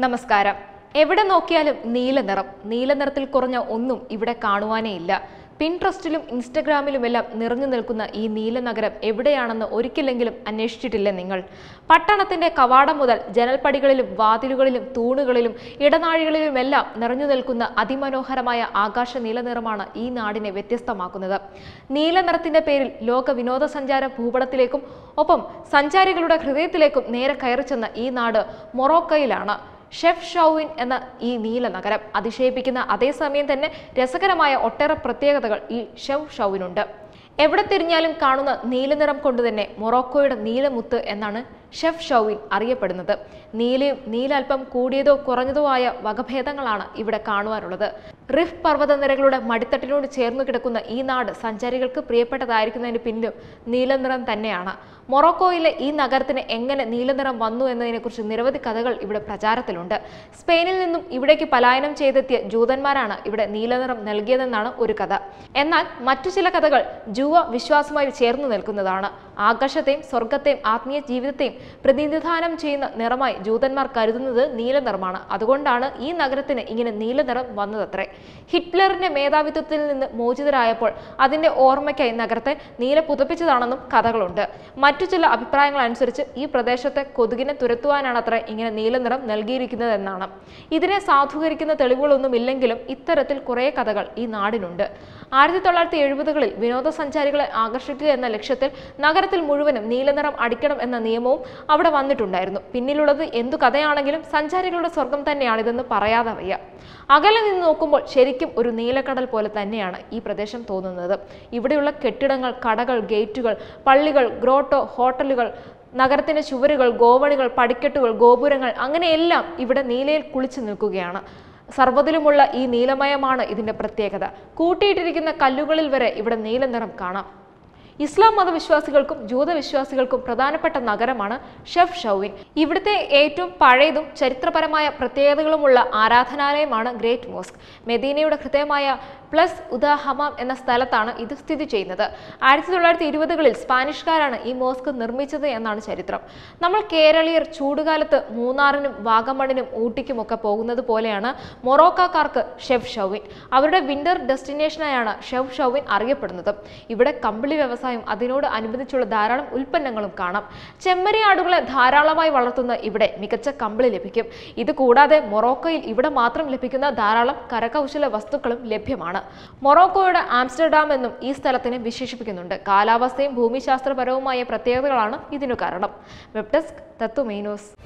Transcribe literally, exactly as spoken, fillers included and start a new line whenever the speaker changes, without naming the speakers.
നമസ്കാരം. എവിടെ നോക്കിയാലും നീല നിറം. നീല നിറത്തിൽ കുറഞ്ഞ ഒന്നും ഇവിടെ കാണുവാനേ ഇല്ല. പിൻട്രസ്റ്റിലും ഇൻസ്റ്റഗ്രാമിലുമെല്ലാം നിറഞ്ഞു നിൽക്കുന്ന ഈ നീല നഗരം എവിടെയാണെന്ന് ഒരിക്കലെങ്കിലും അന്വേഷിച്ചിട്ടില്ലേ നിങ്ങൾ? പട്ടണത്തിന്റെ കവാടം മുതൽ ജനൽപ്പടികളിലും വാതിലുകളിലും തൂണുകളിലും ഇടനാഴികളിലുമെല്ലാം നിറഞ്ഞു നിൽക്കുന്ന അതിമനോഹരമായ ആകാശ നീല നിറമാണ് ഈ നാടിനെ വ്യത്യസ്തമാക്കുന്നത്. നീല നിറത്തിന്റെ പേരിൽ ലോക വിനോദസഞ്ചാര ഭൂപടത്തിലേക്കും ഒപ്പം സഞ്ചാരികളുടെ ഹൃദയത്തിലേക്കും നേരെ കയറി ചെന്ന ഈ നാട് മൊറോക്കോയിലാണ്. ഷെഫ് ഷൗവിൻ എന്ന ഈ നീല നഗരം അതിശയിപ്പിക്കുന്ന അതേസമയം തന്നെ രസകരമായ ഒട്ടേറെ പ്രത്യേകതകൾ ഈ ഷെഫ് ഷൗവിനുണ്ട്. എവിടെ തിരിഞ്ഞാലും കാണുന്ന നീലനിറം കൊണ്ട് തന്നെ മൊറോക്കോയുടെ നീലമുത്ത് എന്നാണ് ഷെഫ് ഷൗവിൻ അറിയപ്പെടുന്നത്. നീലയും നീല അല്പം കൂടിയതോ കുറഞ്ഞതോ ആയ വകഭേദങ്ങളാണ് ഇവിടെ കാണുവാനുള്ളത്. റിഫ് പർവ്വതനിരകളുടെ മടിത്തട്ടിനോട് ചേർന്നു കിടക്കുന്ന ഈ നാട് സഞ്ചാരികൾക്ക് പ്രിയപ്പെട്ടതായിരിക്കുന്നതിന് പിന്നിലും നീലനിറം തന്നെയാണ്. മൊറോക്കോയിലെ ഈ നഗരത്തിന് എങ്ങനെ നീലനിറം വന്നു എന്നതിനെക്കുറിച്ച് നിരവധി കഥകൾ ഇവിടെ പ്രചാരത്തിലുണ്ട്. സ്പെയിനിൽ നിന്നും ഇവിടേക്ക് പലായനം ചെയ്തെത്തിയ ജൂതന്മാരാണ് ഇവിടെ നീലനിറം നൽകിയതെന്നാണ് ഒരു കഥ. എന്നാൽ മറ്റു ചില കഥകൾ ജൂവ വിശ്വാസമായി ചേർന്നു നിൽക്കുന്നതാണ്. ആകാശത്തെയും സ്വർഗത്തെയും ആത്മീയ ജീവിതത്തെയും പ്രതിനിധാനം ചെയ്യുന്ന നിറമായി ജൂതന്മാർ കരുതുന്നത് നീലനിറമാണ്. അതുകൊണ്ടാണ് ഈ നഗരത്തിന് ഇങ്ങനെ നീലനിറം വന്നതത്രേ. ഹിറ്റ്ലറിന്റെ മേധാവിത്വത്തിൽ നിന്ന് മോചിതരായപ്പോൾ അതിന്റെ ഓർമ്മയ്ക്കായി നഗരത്തെ നീല പുതപ്പിച്ചതാണെന്നും കഥകളുണ്ട്. മറ്റു ചില അഭിപ്രായങ്ങൾ അനുസരിച്ച് ഈ പ്രദേശത്തെ കൊതുകിനെ തുരത്തുവാനാണ് അത്ര ഇങ്ങനെ നീലനിറം നൽകിയിരിക്കുന്നതെന്നാണ്. ഇതിനെ സാധൂകരിക്കുന്ന തെളിവുകളൊന്നും ഇല്ലെങ്കിലും ഇത്തരത്തിൽ കുറേ കഥകൾ ഈ നാടിനുണ്ട്. ആയിരത്തി തൊള്ളായിരത്തി എഴുപതുകളിൽ വിനോദസഞ്ചാരികളെ ആകർഷിക്കുക എന്ന ലക്ഷ്യത്തിൽ നഗരത്തിൽ മുഴുവനും നീലനിറം അടിക്കണം എന്ന നിയമവും അവിടെ വന്നിട്ടുണ്ടായിരുന്നു. പിന്നിലുള്ളത് എന്തു കഥയാണെങ്കിലും സഞ്ചാരികളുടെ സ്വർഗം തന്നെയാണിതെന്ന് പറയാതെ വയ്യ. അകലെ നിന്ന് നോക്കുമ്പോൾ ശരിക്കും ഒരു നീലക്കടൽ പോലെ തന്നെയാണ് ഈ പ്രദേശം തോന്നുന്നത്. ഇവിടെയുള്ള കെട്ടിടങ്ങൾ, കടകൾ, ഗേറ്റുകൾ, പള്ളികൾ, ഗ്രോട്ടോ, ഹോട്ടലുകൾ, നഗരത്തിന്റെ ചുവരുകൾ, ഗോവണികൾ, പടിക്കെട്ടുകൾ, ഗോപുരങ്ങൾ അങ്ങനെയെല്ലാം ഇവിടെ നീലയിൽ കുളിച്ചു നിൽക്കുകയാണ്. സർവ്വതിലുമുള്ള ഈ നീലമയമാണ് ഇതിന്റെ പ്രത്യേകത. കൂട്ടിയിട്ടിരിക്കുന്ന കല്ലുകളിൽ വരെ ഇവിടെ നീല നിറം കാണാം. ഇസ്ലാം മതവിശ്വാസികൾക്കും ജൂതവിശ്വാസികൾക്കും പ്രധാനപ്പെട്ട നഗരമാണ് ഷെഫ് ഷൗവിൻ. ഇവിടുത്തെ ഏറ്റവും പഴയതും ചരിത്രപരമായ പ്രത്യേകതകളുമുള്ള ആരാധനാലയമാണ് ഗ്രേറ്റ് മോസ്ക്. മെദീനയുടെ ഹൃദയമായ പ്ലസ് ഉദാ ഹമാം എന്ന സ്ഥലത്താണ് ഇത് സ്ഥിതി ചെയ്യുന്നത്. ആയിരത്തി തൊള്ളായിരത്തി ഇരുപതുകളിൽ സ്പാനിഷ്കാരാണ് ഈ മോസ്ക് നിർമ്മിച്ചത് എന്നാണ് ചരിത്രം. നമ്മൾ കേരളീയർ ചൂടുകാലത്ത് മൂന്നാറിനും വാഗമണിനും ഊട്ടിക്കുമൊക്കെ പോകുന്നത് പോലെയാണ് മൊറോക്കോക്കാർക്ക് ഷെഫ് ഷൗവിൻ. അവരുടെ വിന്റർ ഡെസ്റ്റിനേഷനായാണ് ഷെഫ് ഷൗവിൻ അറിയപ്പെടുന്നത്. ഇവിടെ കമ്പിളി വ്യവസായം, അതിനോട് അനുബന്ധിച്ചുള്ള ധാരാളം ഉൽപ്പന്നങ്ങളും കാണാം. ചെമ്മരിയാടുകളെ ധാരാളമായി വളർത്തുന്ന ഇവിടെ മികച്ച കമ്പിളി ലഭിക്കും. ഇത് കൂടാതെ മൊറോക്കോയിൽ ഇവിടെ മാത്രം ലഭിക്കുന്ന ധാരാളം കരകൗശല വസ്തുക്കളും ലഭ്യമാണ്. മൊറോക്കോയുടെ ആംസ്റ്റർഡാം എന്നും ഈ സ്ഥലത്തിനെ വിശേഷിപ്പിക്കുന്നുണ്ട്. കാലാവസ്ഥയും ഭൂമിശാസ്ത്രപരവുമായ പ്രത്യേകതകളാണ് ഇതിനു കാരണം. Web desk Tatwamayi news.